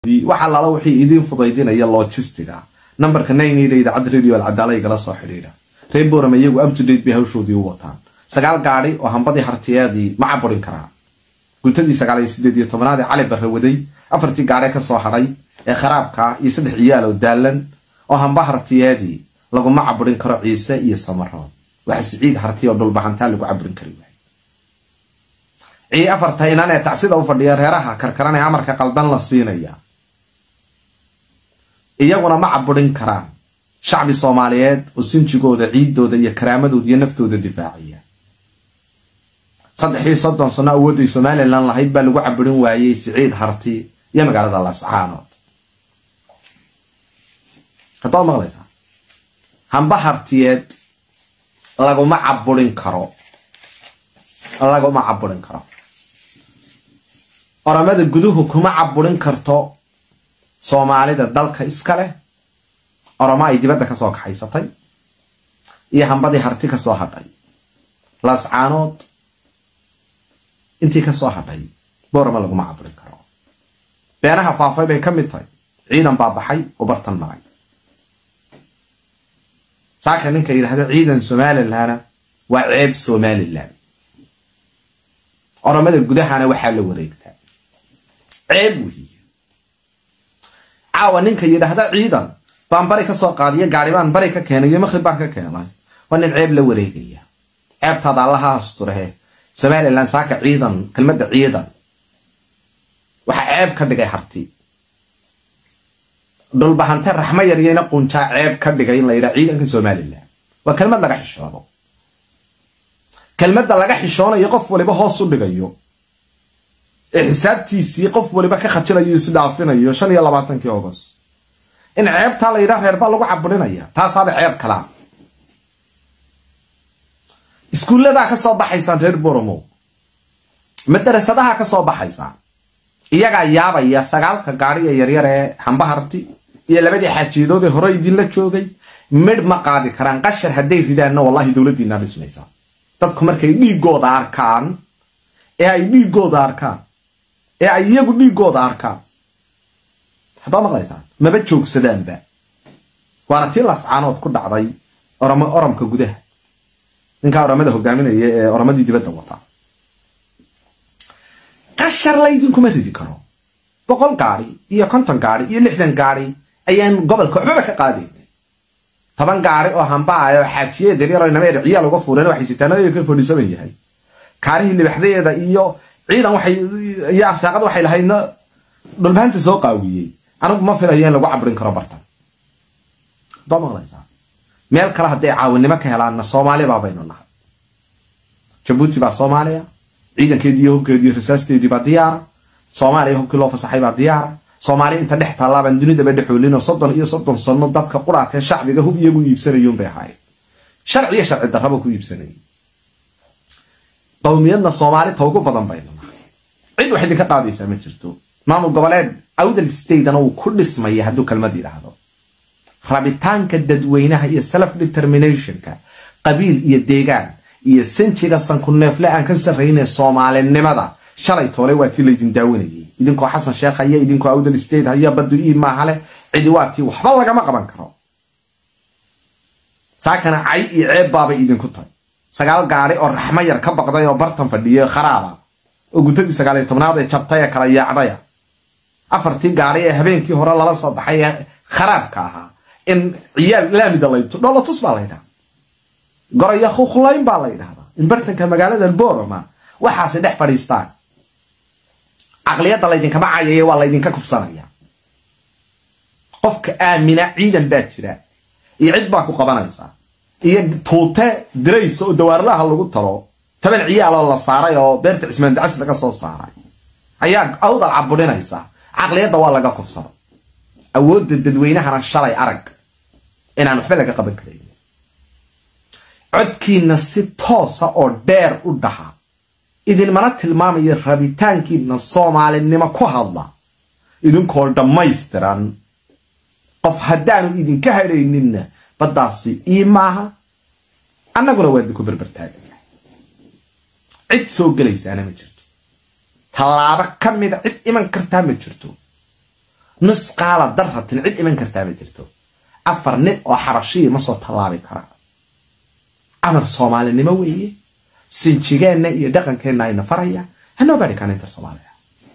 waxa la wixii idin fudaydinaya logistiga numberka 9 ilayda cad radio al-Cadaalay gala soo xiriira reeboorama iyagu up to date bay hawshoodii u wataan sagaal gaari oo hambadii hartiyadii ma caburin karaa guntadii 918aad cali barwaday afartii gaari ka soo haray ee kharaabka iyo saddex ciyaal oo daalan oo hamba hartiyadii lagu ma caburin karo ciise iyo samaro waxa siciid hartiyo dhul baxantaa lagu caburin kari ay afarta inaan ee tacsida u fadhiya reeraha karkaranay amarka qaldan la siinaya iyaguna ma caburin karaan shacbi Soomaaliyeed oo sinjigooda ciidooda iyo karaamadooda iyo naftooda difaaciya 330 sano awoodii Soomaaliland lahayd baa lagu caburin waayay siciid harti iyo magaalada Laascaanood hadaba maqlaysa hamba hartiyeed lagu ma caburin karo oramada guduhu kuma caburin karto Soomaalida dalka iska leh orama ay dibadda ka soo kaxaysatay iyo hambadii harti ka soo hadhay Laascaanood intii ka soo hadhay boorama lagu ma caburin karo beeraha faafay bay kamid tahay ciidan baa baxay oo bartan maray saaka ninka yiraahdo ciidan Soomaaliland waa ceeb Soomaaliland oramada gudahana waxa la wareegtaa ceeb wixii caawa ninka yiraahdo ciidan baan bari ka soo qaadiyo gaari baan bari ka keenay maqrib baan ka keenay wan ceeb la wareegaya ceebtada Allah asturahe Soomaaliland saaka ciidan kelmadda ciidan waxa ceeb ka dhigay harti dul bahanta raxma yariyayna qunta ceeb ka dhigay in la yiraahdo ciidanka Soomaaliland waa kelmad laga xishoodo kelmadda laga xishoonayo qof waliba hoos u dhigayo حسابتيسي قف ولي بك خجليو سدافينيو 25 August in ceebta la yiraahdo reer baa lagu caburinaya taas aad ceeb kala iskuulada ka soo baxaysan reer Boromo madrasadaha ka soo baxaysan iyaga yaabaya sagaalka gaari yar yar ee hamba harti iyo labadii xajiidood hore idin la joogay mid ma qaadi karaan qashar haday ridaana wallahi dawladdiina dhismaysa dadku markay dhiigooda arkaan ay iyagu dhiigooda arkaan hadaba maqlaysaan maba joogsadaanba waana tii Laascaanood ku dhacday oramka gudaha ninka oramada hogaaminaya ee oramadii dibadda wata qashar la idin kuma ridi karo 100 gaari iyo 50 gaari iyo 60 gaari ayaan gobolka waxba ka qaadin 10 gaari oo hamba ayo xaajiyada yar oo nameer ciyaal uga fuuleen waxay sitaanay ka fadhiisan yahay kaarihi libaxdeeda iyo ciidan waxay yaa saaqad waxay lahayna dhulbaanta soo qaawiyay anigu ma filayeen lagu caburin karo bartan damaqlaysa meel kala haday caawinimo ka helaana Soomaaliya baabayno nahay Djibouti baa Soomaaliya ciidankeedii iyo hoggeedii rasaasteedii baa diyaar Soomaaliya hoggi loo fasaxay baa diyaar Soomaaliya inta dhex taalaaban dunida ba dhaxoolino 30 sano dadka quraatay shacbiga hub iyagu iibsanayoon bay ahayd sharci darraba ku iibsanay qowmiyadna Soomaali tawgu badan bayna cid waxay ka qaadaysaa ma jirto maamul goboleed awdal state-ana uu ku dhismay haduu kalmad yiraahdo rabitaanka dadweynaha iyo self determination-ka qabiil iyo deegaan iyo sinjiga sanku neefle aan ka sareynay Soomaalinimada shalay toole waa tii leedin daawanayay idinkoo Xasan Sheekh ayaa idinkoo awdal state ayaa badu ma hale cid waati waxba laga ma qaban karo saakana ay ceeb baaba idinku tahay sagaal gaari oo raxma yar ka baqday oo bartan fadhiyo kharaaba oo guntadii 19aad ee jabtay kala yaacday afartii gaari ee habeenkii hore lala soo baxay kharaabka ahaa in ciyaal laamida layto dholo tus baa layda goraya khulayn baa layda in bartanka magaalada Boorama waxaas dhex fadhiistaan aqliyada laydin kama caayay waa laydin ka kufsanaya qofka aamina ciidan baa jira iyo cid baa ku qabanaysa iyo tuute dirayso oo dawaarlaha lagu talo taban ciyaal oo la saaray oo beerta Cismaan Dacas laga soo saaray ayaa awdal caburinaysa aqliyada waa laga kufsado awoodda dadweynahana shalay arag inaan waxba laga qaban karin codkiina si toosa oo dheer u dhaha idin mana tilmaamayo rabitaankiina Soomaalinimo ku hadla idinkoo dhamaystiran qof hadaan idin ka hadhaynin badaasi maaha annaguna waa ku barbartaagan cid soo galaysa ana ma jirto talaaba kamida cid iman kartaa ma jirto نص قال درها تنعد من كرتابة جرتو أفرني وحرشي مصو طلابي كرا أمر صومالي النموي سنشيغان يدقن كينا ينفريا هنو باري كان انتر صوماليا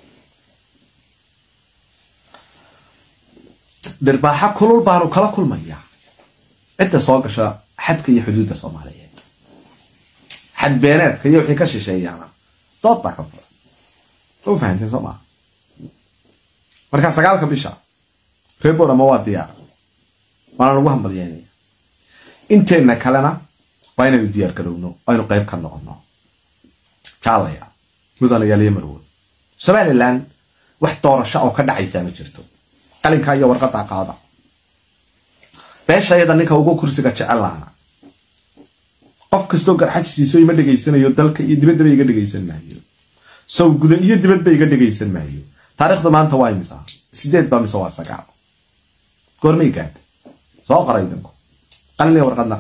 درباحة كل البارو كلا كل مياه انت صاقشا حد كي حدود صوماليات حد بيانات كي يوحي كشي شيء يعني طوط كفر تو فهمتين صومال marka sagaalka bisha February ma waa diyaar waana lagu hambalyeeyay inteena kalena waa inaynu diyaar garowno aynu qayb ka noqono jaalaya mudanayaal marwo Somaliland wax doorasho oo ka dhacaysa ma jirto qalinka iyo warqada qaada beeshayada ninka ugu kursiga jecelaana qof kasto garxajisiiso ima dhageysanayo dalka iyo dibadda iga dhageysan maayo soo guda iyo dibadda iga dhageysan maayo taariikhda maanta waa imisa 8 baa mise waa 9 goormay gaad soo qaraydanku qalin warqadna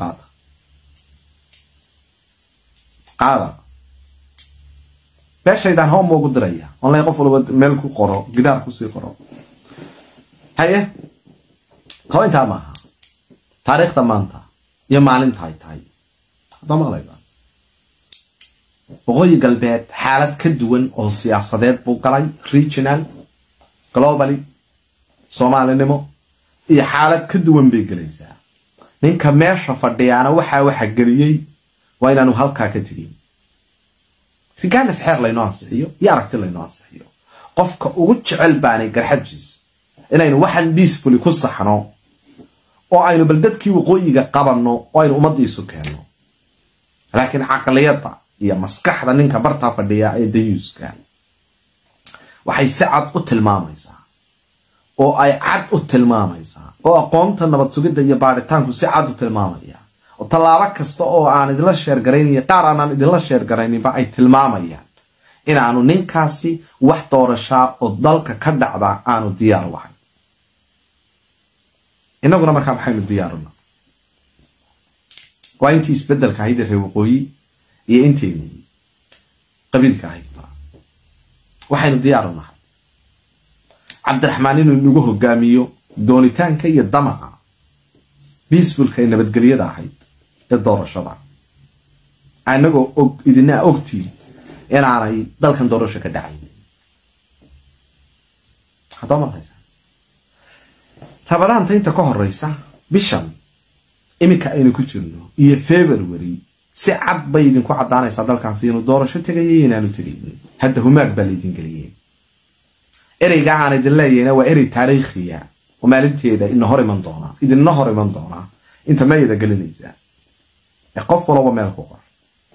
qaada beeshaydan home ugu diraya online qof walba meel ku qoro gidaar ku sii qoro haye qaynta ma taariikhda maanta iyo maalinta ay tahay hadda maqlayba waqooyi galbeed xaalad ka duwan oo siyaasadeed buu galay regional globally Soomaalinimo iyo xaalad ka duwan bay galaysaa ninka meesha fadhiyana waxa galiyay waa inaanu halka ka tagin rigaal saxir layno ansixiyo iyo aragti layno ansixiyo qofka ugu jecel baanay garxajiis inaynu waxan peacefully ku saxno oo aynu baldadkii waqooyiga qabanno oo aynu umadiisu keeno laakiin aqliyada iyo maskaxda ninka barta fadhiya ee dayuuska waxay sacad u tilmaamaysaa oo ay cad u tilmaamaysaa oo aqoonta nabad sugidda iyo baaritaanku si cad u tilmaamaya oo talaabo kasta oo aan idin la sheer gareyniyo qaar aan idin la sheer gareyninba ay tilmaamayaan inaanu ninkaasi wax doorasho oo dalka ka dhacda aanu diyaar wahay inaguna markaa maxaynu diyaaruna waa intii isbedelka hayda reer waqooyi iyo inteeni qabiilka hayda waxaynu diyaar u nahay Cabdiraxmaan inuu nagu hogaamiyo doonitaanka iyo damaca peacefulka ee nabadgelyada ahayd ee doorashada anagoo idina ogtii inaanay dalkan doorasho ka dhacayn hadda ma haysa rabadaan inta ka horeysa bishan imika aynu ku jirno iyo February si cad bay idinku cadaanaysa dalkaasi inuu doorasho tagayay inaanu tagayn hadda humaag baa idin galiyay ereyga aan idin leeyayna waa erey taariikhiya oo maalinteeda in hor iman doona idinna hor iman doona inta meeyada galinaysa qof walba meel ku qor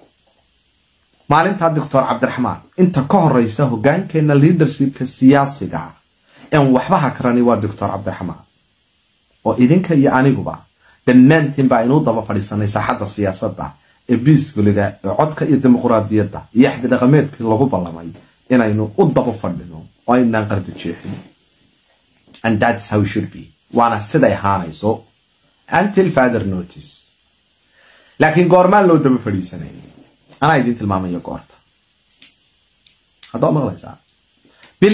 maalinta Dr. Cabdiraxmaan inta ka horeysa hoggaankeena leadershipka siyaasiga aan waxba hakrani waa Dr. Cabdiraxmaan oo idinka iyo aniguba dhammaantiin baa inuu daba fadhiisanay saaxadda siyaasadda ee peacefulga ee codka iyo dimuqraadiyadda iyo xad dhaqameedka lagu ballamay inaynu u daba fadhino oo inaan qardi jeexin and that's how it should be waana siday ahaanayso until further notice laakiin goormaan loo daba fadhiisanay ana idin tilmaamayo goorta hadda maqlaysaa bil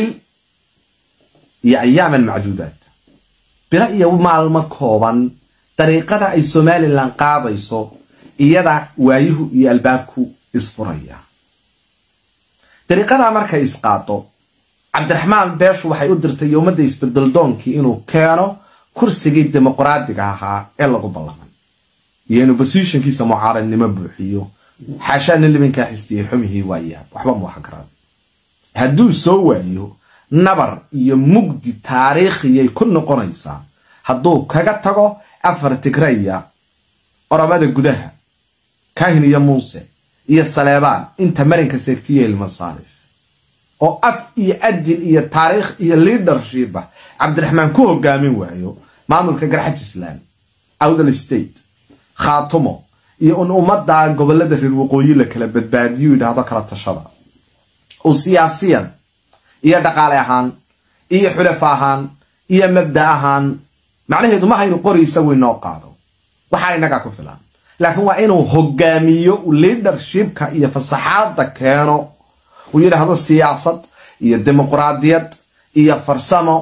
iyo ayaaman macduudaad bila iyo maalmo kooban dariiqada ay Somaliland qaadayso iyada waayuhu iyo albaabku isfuraya dariiqada markay isqaato Cabdiraxmaan beeshu waxay u dirtay ummadda isbedel doonkii inuu keeno kursigii dimuqraadiga ahaa ee lagu ballamay iyo positionkiisa mucaaradnimo buuxiyo xashaan liminka xisbiye xumihii waaya waxba ma wax garad hadduu soo waayo nabar iyo mugdi taariikhiyay ku noqonaysaa hadduu kaga tago afar tigraya oramada gudaha kaahin iyo muuse iyo saleebaan inta marinka seegtiyay ilmasaalif oo af iyo adin iyo taariikh iyo leadership Cabdiraxmaan ku hogaamin waayo maamulka garxajislaan awdal state khaatumo iyo ummadda gobolada reer waqooyi la kala badbaadiyo idhaahdo kala tashada oo siyaasiyan iyo dhaqaale ahaan iyo xulaf ahaan iyo mabda ahaan macnaheedu ma haynu qoraysa weynoo qaado waxa inaga ku filan laakiin waa inuu hogaamiyo leadershipka iyo fasaxaadda keeno uu yiraahdo siyaasad iyo dimuqraadiyad iyo farsamo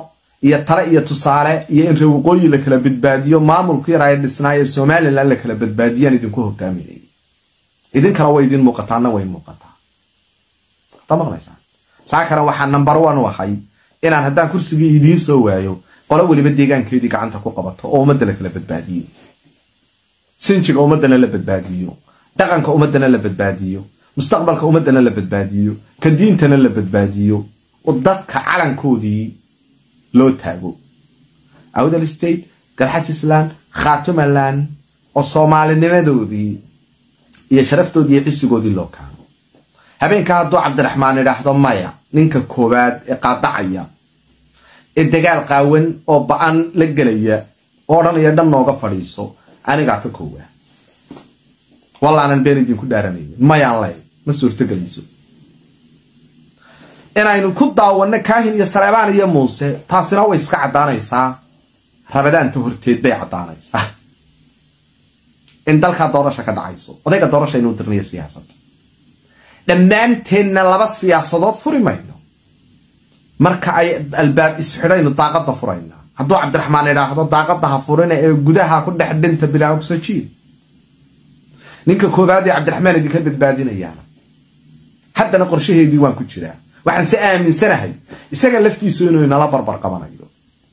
iyo tala iyo tusaale iyo in reewqooyi la kala badbaadiyo maamulku yaray dhisnaayo Soomaaliland la kala badbaadiyaan idinku hogaaminay idin kala way idin muuqataana way muuqataa tamaqlaysan saakara waxa number 1 wahay inaan haddaan kursiga idin soo waayo qolo waliba deegaankeedii gacanta ku qabato oo ummadda la kala badbaadiyo sinjiga ummadana la badbaadiyo dhaqanka ummadana la badbaadiyo mustaqbalka ummadana la badbaadiyo ka diintana la badbaadiyo oo dadka calankoodii loo taago awdal state garxajisland khaatumaland oo Soomaalinimadoodii iyo sharaftoodii cisigoodii loo kaano habeenka hadduu Cabdiraxmaan idhaahdo maya ninka koobaad ee qaadacaya ee dagaal qaawan oo baan la galaya oo dhanaya dhan nooga fadhiiso aniga ka koowa wallahi been idin ku dhaaranay mayaan lay ma suurto galiso inaynu ku daawano kaahin iyo Saleebaan iyo Muuse taasina way iska cadaanaysaa rabadaanta horteed bay cadaanaysaa in dalka doorasho ka dhacayso odayga doorasho inuu dirnayo siyaasadda dhammaanteedna laba siyaasadood furi mayno marka ay albaab isxidhayno daaqada furayna hadduu Cabdiraxmaan idhaahdo daaqada ha furina ee gudaha ku dhex dhinta bilaa oxygen ninka koobaad ee Cabdiraxmaan idinka badbaadinayaan haddana qorshaheedii waan ku jiraa waxaan si aaminsanahay isaga laftiisu inuu nala barbar qabanayo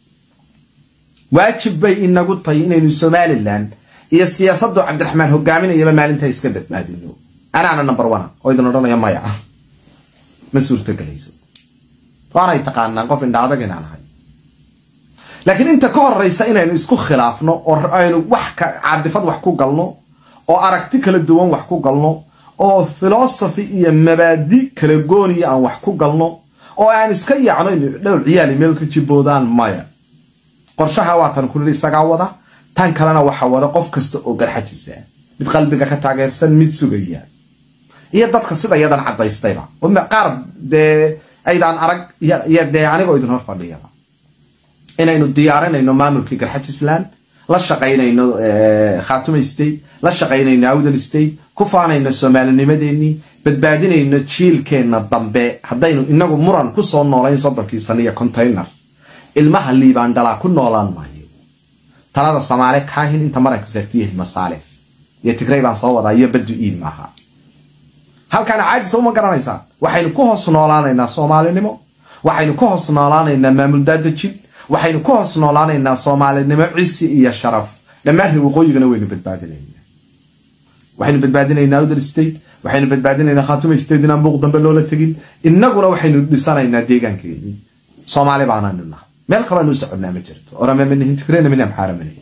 waajib bay inagu tahay inaynu Soomaaliland iyo siyaasadda Cabdiraxmaan hogaaminayaba maalinta iska badbaadino ana number 1 oo idin odhanaya maya ma suurto galayso waana taqaanaa qof indhaada ganaanahay laakiin inta ka horeysa inaynu isku khilaafno oo aynu wax ka caadifad wax ku galno oo aragti kala duwan wax ku galno oo philosophy iyo mabaadi kala gooniya aan wax ku galno oo aan iska yaacno dhowr ciyaal meel ka jiboodaan maya qorshaha waatan kulli isaga wada tan kalena waxa wada qof kasta oo garxajisa mid qalbiga ka taageersan mid sugaya iyo dadka sida yadan cadaystayba oo qaar de aydan arag iyo de aniga idin hor fadhiya inaynu diyaarinayno maamulkii garxajisland la shaqeynayno Khaatuma State la shaqeynayno Awdal State ku faanayno Soomaalinimadeeni badbaadinayno jiilkeena dambe haddaynu inagu muran ku soo noolayn 30 sano container ilmaha liibaan dhala ku noolaan maayo talada Soomaali kaahin inta maranka sartiye masaalif iyo Tigray baan soo wadaa iyo badu maaha halkan caadi soo ma garanaysaa waxaynu ku hoos noolaanaynaa Soomaalinimo waxaynu ku hoos noolaanaynaa maamul daadajin waxaynu ku hoos noolaanaynaa Soomaalinimo cisi iyo sharaf dhammaan waqooyigana waynu badbaadinaynaa waxaynu badbaadinaynaa Awdal State waxaynu badbaadinaynaa Khaatuma State inaan buuq dambe loola tagin innaguna waxaynu dhisanaynaa deegaankeena Soomaali baanana meel kale inuu socodnaa ma jirto orama min Tigray min xaramanay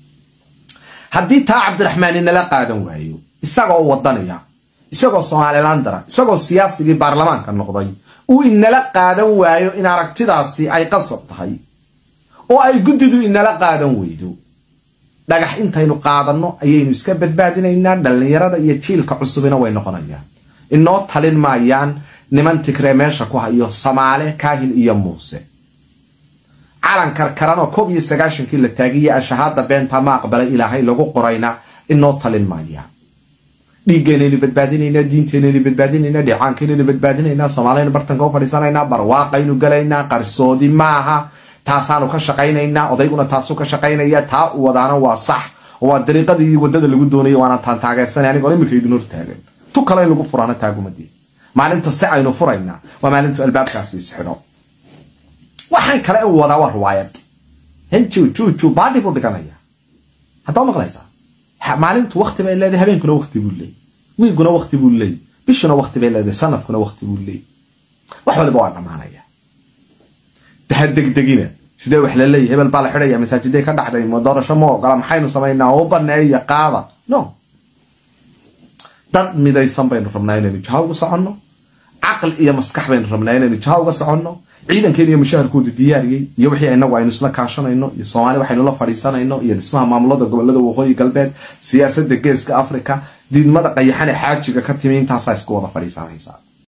haddii taa Cabdiraxmaan inala qaadan waayo isagoo wadanaya isagoo Somaliland dara isagoo siyaasigii baarlamaanka noqday uu inala qaadan waayo in aragtidaasi ay qasab tahay oo ay gudidu inala qaadan weydo dhagax intaynu qaadano ayaynu iska badbaadinaynaa dhalinyarada iyo jiilka cusubina way noqonayaan inoo talin maayaan niman Tigray meesha ku hayo Soomaali kaahin iyo Muuse calan karkarano 19 la taagiye shahaada beenta ma aqbala ilaahay lagu qorayna inoo talin maayaan dhiigeena badbaadinayna diinteena badbaadinayna dhicaankeena badbaadinayna Soomaaliyeena bartanka u fadhiisanayna barwaaqaynu galayna qarsoodi maaha taasaanu ka shaqeynayna odayguna taasu ka shaqeynaya taa wadaana waa sax oo dariiqadii wadada lagu doonayo waana taageersan aniga oo imika idin hor taagan tu kale lagu furana taagumadii maalinta si aynu furayna waa maalinta albaabkaasi isxidho waxaan kale u wada war riwaayad henju baadi buu dhiganaya haddaba maqlaysaa maalintu waqti bay leedahay habeenkuna waqti buu leeyahay wiiguna waqti buu leeyahay bishuna waqti bay leedahay sanadkuna waqti buu leeyahay wax wada waa dhamaanaya degdegina sidee wax la leeyahay hebel baa la xidhaya masaajidada ka dhacday doorasho ma ogola maxaynu sameynaa oo baneeya qaada no dad midaysan baynu rabnaa inaynu jaha uga soconno caqli iyo maskax baynu rabnaa inaynu jaha uga soconno ciidankeena iyo mushaharkooda diyaariyay iyo wixii aynagu aynu isla kaashanayno iyo Soomaali waxaynu la fadhiisanayno iyo dhismaha maamulada gobolada waqooyi galbeed siyaasadda geeska Afrika diidmada qayaxan xaajiga ka timi intaas isku wada fadhiisanaysa